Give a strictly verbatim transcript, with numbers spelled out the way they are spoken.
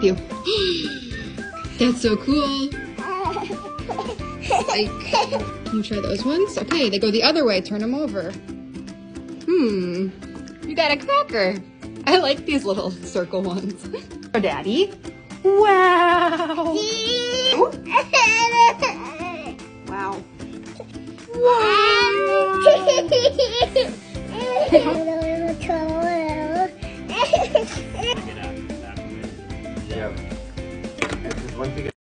you. That's so cool. Like, can you try those ones? Okay, they go the other way. Turn them over. Hmm. You got a cracker. I like these little circle ones. Oh, Daddy. Wow. Wow. Yeah.